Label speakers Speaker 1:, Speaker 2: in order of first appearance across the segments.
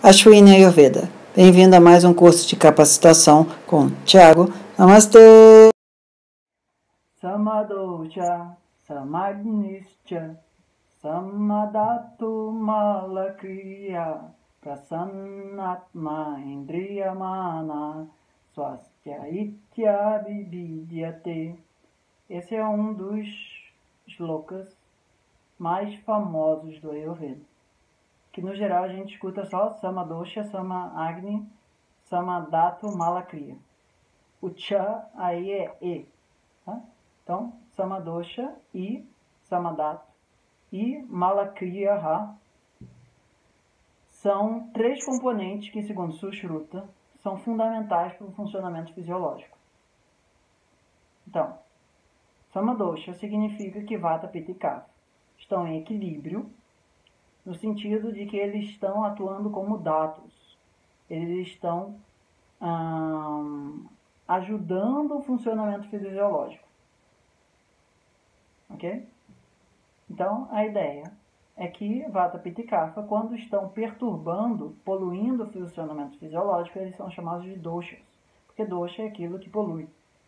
Speaker 1: Ashwini Ayurveda. Bem-vindo a mais um curso de capacitação com Thiago. Namastê!
Speaker 2: Samadosha, Samagnischa, Samadatu Malakriya, Prasannatma Indriyamana, Swastya Itya Vividyate. Esse é um dos shlokas mais famosos do Ayurveda, que no geral a gente escuta só Samadosha, Samagni, Samadatu Malakriya. O Cha aí é E. Tá? Então, Samadosha e Samadato e Malakriya são três componentes que, segundo Sushruta, são fundamentais para o funcionamento fisiológico. Então, Samadosha significa que Vata, Pitta e Kapha estão em equilíbrio, no sentido de que eles estão atuando como datos. Eles estão ajudando o funcionamento fisiológico. Ok? Então, a ideia é que Vata, Pitta e Kapha, quando estão perturbando, poluindo o funcionamento fisiológico, eles são chamados de doshas. Porque dosha é aquilo que polui.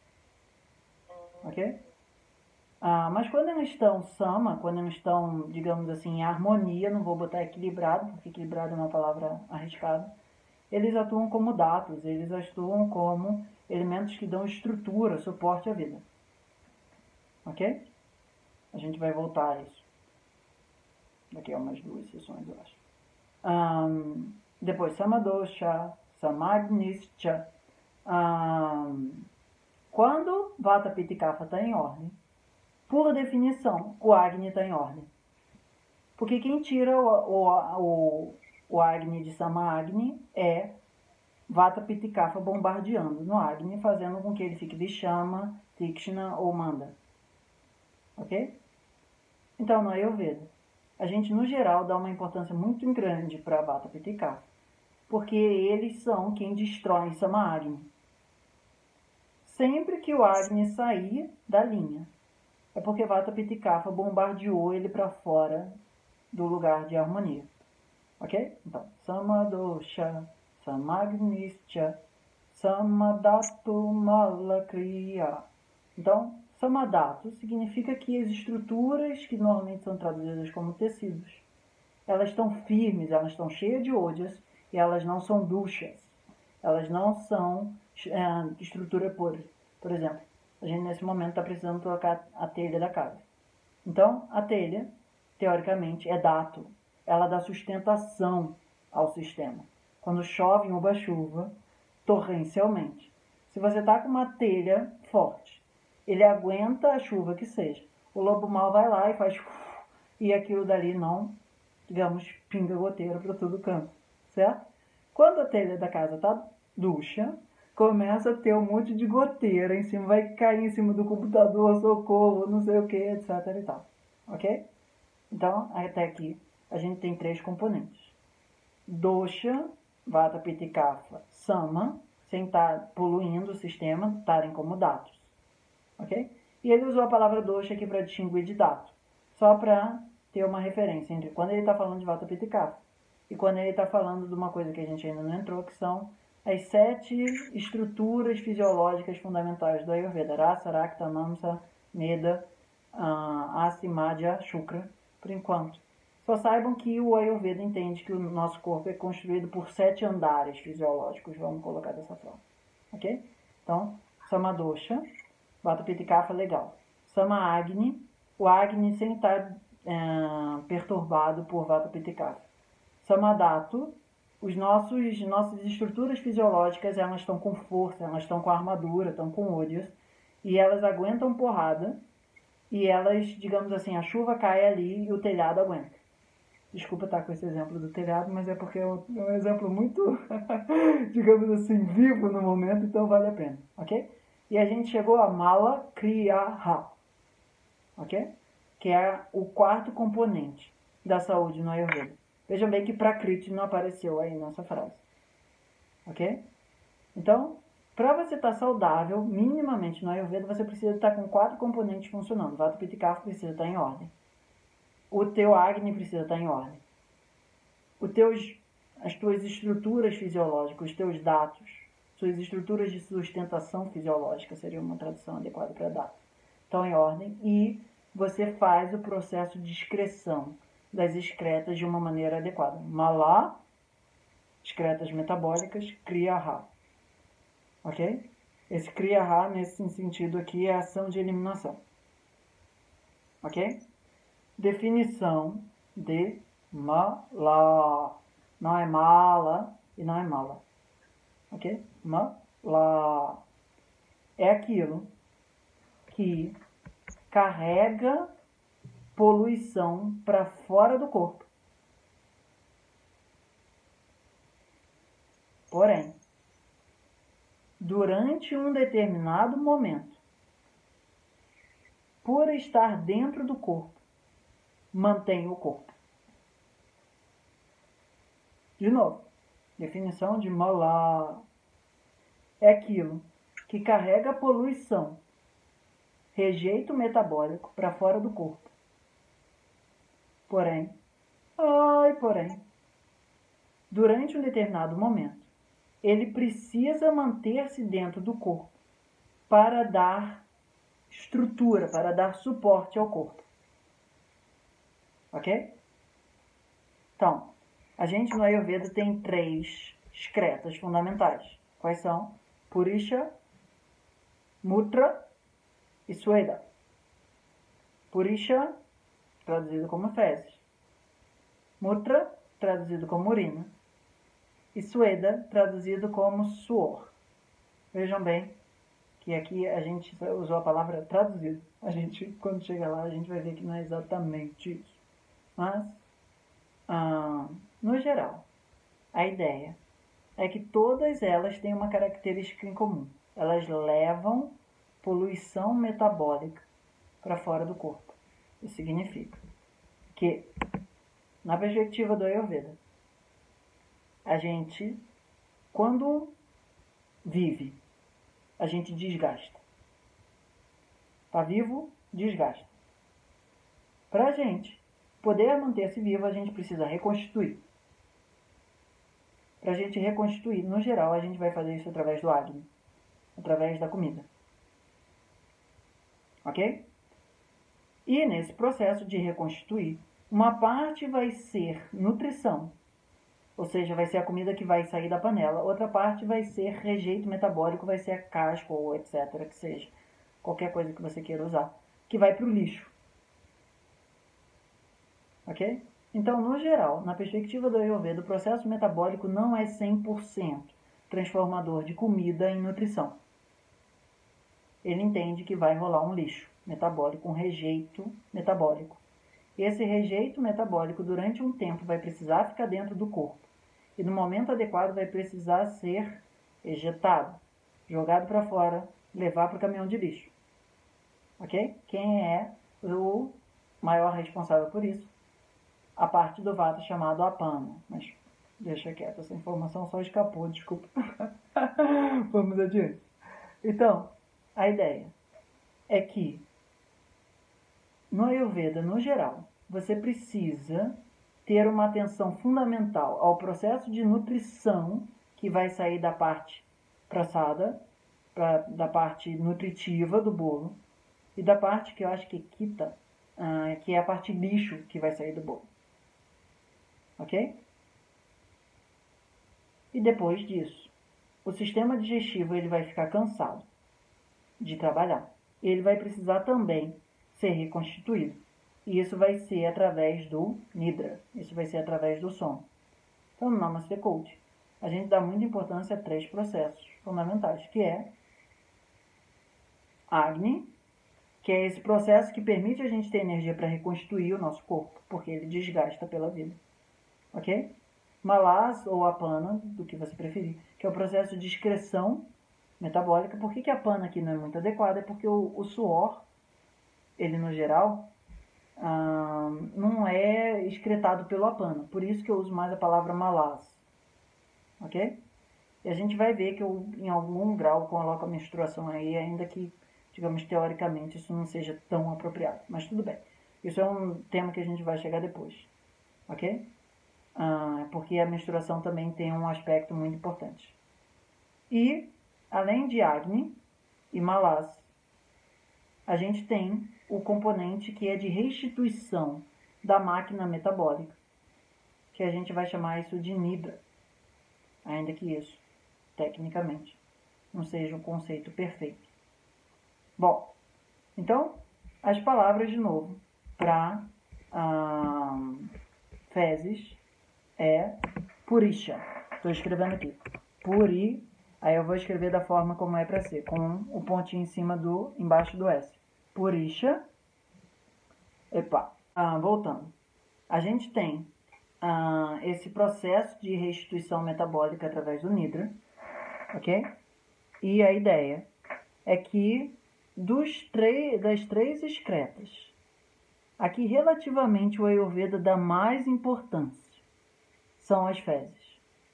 Speaker 2: Ok? Mas quando eles estão sama, quando eles estão, digamos assim, em harmonia, não vou botar equilibrado, porque equilibrado é uma palavra arriscada, eles atuam como datos, eles atuam como elementos que dão estrutura, suporte à vida. Ok? A gente vai voltar a isso. Daqui a umas 2 sessões, eu acho. Depois, Samadosha, Samagnischa. Quando Vata, Pitta e Kapha está em ordem, por definição, o Agni está em ordem. Porque quem tira o Agni de Sama-Agni é Vata, Pitta e Kapha bombardeando no Agni, fazendo com que ele fique Vishama, Tikshna ou Manda. Ok? Então, no Ayurveda, a gente, no geral, dá uma importância muito grande para Vata, Pitta e Kapha, porque eles são quem destrói Sama-Agni. Sempre que o Agni sair da linha, é porque Vata, Pitta e Kapha bombardeou ele para fora do lugar de harmonia. Ok? Então, Samadosha, Samagnischa, Samadatu Malakriya. Então, Samadato significa que as estruturas, que normalmente são traduzidas como tecidos, elas estão firmes, elas estão cheias de ojas e elas não são duchas. Elas não são estrutura podre. Por exemplo, a gente nesse momento está precisando trocar a telha da casa. Então, a telha, teoricamente, é dato. Ela dá sustentação ao sistema. Quando chove em Uba-chuva, torrencialmente. Se você está com uma telha forte, ele aguenta a chuva que seja. O lobo mau vai lá e faz... E aquilo dali não, digamos, pinga goteira para todo canto. Certo? Quando a telha da casa está ducha, começa a ter um monte de goteira em cima, vai cair em cima do computador, socorro, não sei o que, etc e tal. Ok? Então, até aqui, a gente tem 3 componentes. Dosha, Vata, Pitta e Kapha, Sama, sem estar poluindo o sistema, estarem como datos. Ok? E ele usou a palavra dosha aqui para distinguir de dato, só para ter uma referência entre quando ele está falando de Vata, Pitta e Kapha e quando ele está falando de uma coisa que a gente ainda não entrou, que são as 7 estruturas fisiológicas fundamentais do Ayurveda: Rasa, Rakta, Mamsa, Meda, Asimadhya, Shukra, por enquanto. Só saibam que o Ayurveda entende que o nosso corpo é construído por 7 andares fisiológicos, vamos colocar dessa forma. Ok? Então, Samadosha, Vata, Pitta e Kapha, legal. Sama-Agni, o Agni sem estar perturbado por Vata, Pitta e Kapha. Samadato, nossas estruturas fisiológicas, elas estão com força, elas estão com armadura, estão com ojas, e elas aguentam porrada, e elas, digamos assim, a chuva cai ali e o telhado aguenta. Desculpa estar com esse exemplo do telhado, mas é porque é um exemplo muito, digamos assim, vivo no momento, então vale a pena, ok? E a gente chegou a Malakriya, ok? Que é o 4º componente da saúde no Ayurveda. Vejam bem que Prakriti não apareceu aí nessa frase. Ok? Então, para você estar saudável, minimamente no Ayurveda, você precisa estar com 4 componentes funcionando. Vata, Pitta e Kapha precisa estar em ordem. O teu Agni precisa estar em ordem. Os teus as tuas estruturas fisiológicas, os teus dados, suas estruturas de sustentação fisiológica, seria uma tradução adequada para dados, estão em ordem, e você faz o processo de excreção das excretas de uma maneira adequada. Mala, excretas metabólicas, Kriya-ha. Ok? Esse Kriya-ha, nesse sentido aqui, é ação de eliminação. Ok? Definição de Mala. Não é mala e não é mala. Ok? Mala. É aquilo que carrega poluição para fora do corpo. Porém, durante um determinado momento, por estar dentro do corpo, mantém o corpo. De novo, definição de mala é aquilo que carrega poluição, rejeito metabólico para fora do corpo. Porém, durante um determinado momento, ele precisa manter-se dentro do corpo para dar estrutura, para dar suporte ao corpo. Ok? Então, a gente no Ayurveda tem 3 excretas fundamentais. Quais são? Purisha, Mutra e Sweda. Purisha, traduzido como fezes. Mutra, traduzido como urina. E Sweda, traduzido como suor. Vejam bem que aqui a gente usou a palavra traduzido. A gente, quando chega lá, a gente vai ver que não é exatamente isso. Mas, no geral, a ideia é que todas elas têm uma característica em comum. Elas levam poluição metabólica para fora do corpo. Isso significa que, na perspectiva do Ayurveda, a gente, quando vive, a gente desgasta. Tá vivo, desgasta. Para a gente poder manter-se vivo, a gente precisa reconstituir. Para a gente reconstituir, no geral, a gente vai fazer isso através do Agni, através da comida. Ok? E nesse processo de reconstituir, uma parte vai ser nutrição, ou seja, vai ser a comida que vai sair da panela. Outra parte vai ser rejeito metabólico, vai ser a casca ou etc. que seja. Qualquer coisa que você queira usar, que vai para o lixo. Ok? Então, no geral, na perspectiva do Ayurveda, o processo metabólico não é 100% transformador de comida em nutrição. Ele entende que vai rolar um lixo metabólico, um rejeito metabólico. Esse rejeito metabólico, durante um tempo, vai precisar ficar dentro do corpo. E no momento adequado vai precisar ser ejetado, jogado para fora, levar para o caminhão de lixo. Ok? Quem é o maior responsável por isso? A parte do vata chamado apana. Mas deixa quieto, essa informação só escapou, desculpa. Vamos adiante. Então, a ideia é que no Ayurveda, no geral, você precisa ter uma atenção fundamental ao processo de nutrição que vai sair da parte prasada, da parte nutritiva do bolo, e da parte que eu acho que é kita, que é a parte lixo que vai sair do bolo. Ok? E depois disso, o sistema digestivo ele vai ficar cansado de trabalhar. Ele vai precisar também ser reconstituído. E isso vai ser através do Nidra. Isso vai ser através do sono. Então, no Namaste Coach, a gente dá muita importância a 3 processos fundamentais, que é Agni, que é esse processo que permite a gente ter energia para reconstituir o nosso corpo, porque ele desgasta pela vida. Ok? Malas ou Apana, do que você preferir, que é o processo de excreção metabólica. Por que a Apana aqui não é muito adequada? É porque o suor, ele no geral, não é excretado pelo Apana. Por isso que eu uso mais a palavra Malas. Ok? E a gente vai ver que eu, em algum grau, coloco a menstruação aí, ainda que, digamos, teoricamente, isso não seja tão apropriado. Mas tudo bem. Isso é um tema que a gente vai chegar depois. Ok? porque a menstruação também tem um aspecto muito importante. E, além de Agni e Malas, a gente tem o componente que é de restituição da máquina metabólica, que a gente vai chamar isso de Nidra, ainda que isso, tecnicamente, não seja um conceito perfeito. Bom, então, as palavras de novo para fezes é Purisha. Estou escrevendo aqui. Puri, aí eu vou escrever da forma como é para ser, com o pontinho em cima embaixo do S. Purisha. Epa. Voltando. A gente tem esse processo de restituição metabólica através do Nidra, ok? E a ideia é que das três excretas, aqui relativamente o Ayurveda dá mais importância, são as fezes.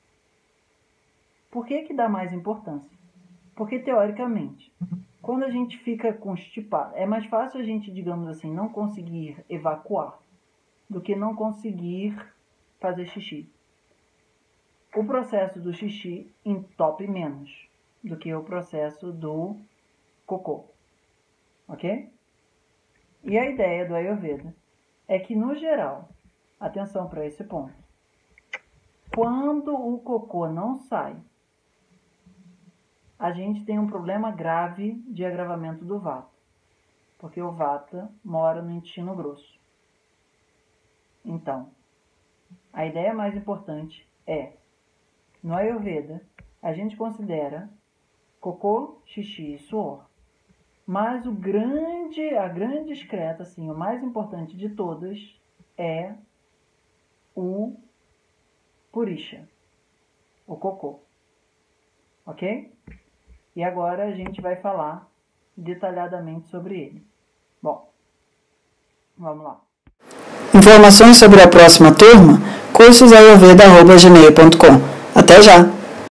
Speaker 2: Por que dá mais importância? Porque, teoricamente, quando a gente fica constipado, é mais fácil a gente, digamos assim, não conseguir evacuar do que não conseguir fazer xixi. O processo do xixi entope menos do que o processo do cocô. Ok? E a ideia do Ayurveda é que, no geral, atenção para esse ponto, quando o cocô não sai, a gente tem um problema grave de agravamento do vata, porque o vata mora no intestino grosso. Então, a ideia mais importante é, no Ayurveda, a gente considera cocô, xixi e suor, mas a grande excreta, assim, o mais importante de todas é o Purisha, o cocô. Ok? E agora a gente vai falar detalhadamente sobre ele. Bom, vamos lá.
Speaker 1: Informações sobre a próxima turma, cursosayurveda@gmail.com. Até já!